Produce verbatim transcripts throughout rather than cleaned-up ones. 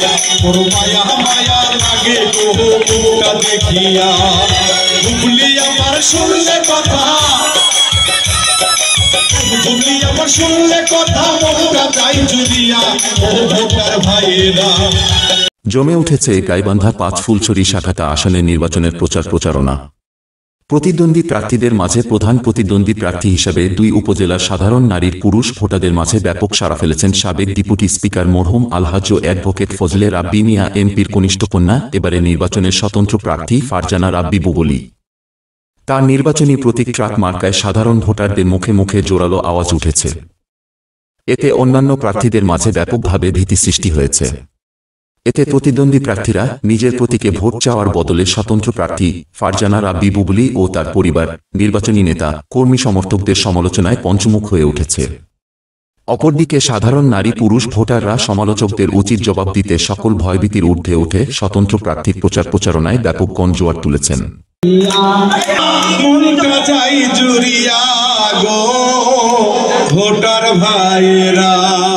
মোর মায়া মায়া লাগে গো মুখটা দেখিয়া বুবলি আমার শুনলে কথা বুবলি আমার শুনলে কথা মুখটা যাই জুড়িয়া ও ভোটার ভাইয়েরা। জমে উঠেছে গাইবান্ধা পাঁচ ফুলছড়ি শাখাটা আসনের নির্বাচনের প্রচার প্রচারণা। প্রতিদ্বন্দ্বী প্রার্থীদের মাঝে প্রধান প্রতিদ্বন্দ্বী প্রার্থী হিসেবে দুই উপজেলার সাধারণ নারীর পুরুষ ভোটারদের মাঝে ব্যাপক সাড়া ফেলেছেন সাবেক ডেপুটি স্পিকার মরহুম আলহাজ্জ অ্যাডভোকেট ফজলে রাব্বি মিয়া এমপির কনিষ্ঠ কন্যা এবারে নির্বাচনের স্বতন্ত্র প্রার্থী ফারজানা রাব্বি বুবলি। তার নির্বাচনী প্রতীক ট্রাক মার্কায় সাধারণ ভোটারদের মুখে মুখে জোরালো আওয়াজ উঠেছে। এতে অন্যান্য প্রার্থীদের মাঝে ব্যাপকভাবে ভীতি সৃষ্টি হয়েছে। এতে প্রতিদ্বন্দ্বী প্রার্থীরা নিজের প্রতীকে ভোট চাওয়ার বদলে স্বতন্ত্র প্রার্থী ফারজানা রাব্বি বুবলি ও তার পরিবার, নির্বাচনী নেতা, কর্মী সমর্থকদের সমালোচনায় পঞ্চমুখ হয়ে উঠেছে। অপরদিকে সাধারণ নারী পুরুষ ভোটাররা সমালোচকদের উচিত জবাব দিতে সকল ভয়ভীতির ঊর্ধ্বে উঠে স্বতন্ত্র প্রার্থীর প্রচার প্রচারণায় ব্যাপক গণজোয়ার তুলেছেন। ভোটার ভাইয়েরা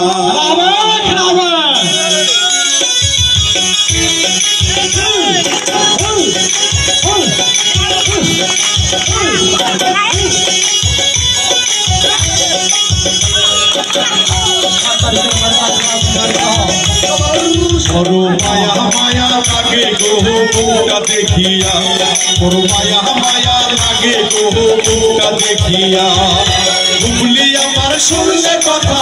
মায়া মায়া লাগে গো মুখটা দেখিয়া মোর মায়া মায়া লাগে গো মুখটা দেখিয়া বুবলি আমার শুনলে কথা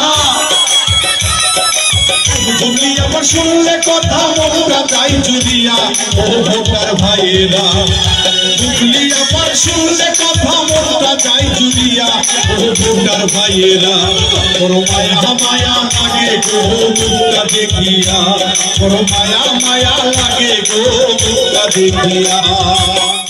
বুবলি আমার শুনলে কথা মুখটা যাই জুড়িয়া ও ভোটার ভাইয়েরা বুবলি আমার শুনলে কথা মুখটা যাই জুড়িয়া ও ভোটার ভাইয়েরা মোর মায়া মায়া লাগে গো মুখটা দেখিয়া মোর মায়া মায়া লাগে গো মুখটা দেখিয়া।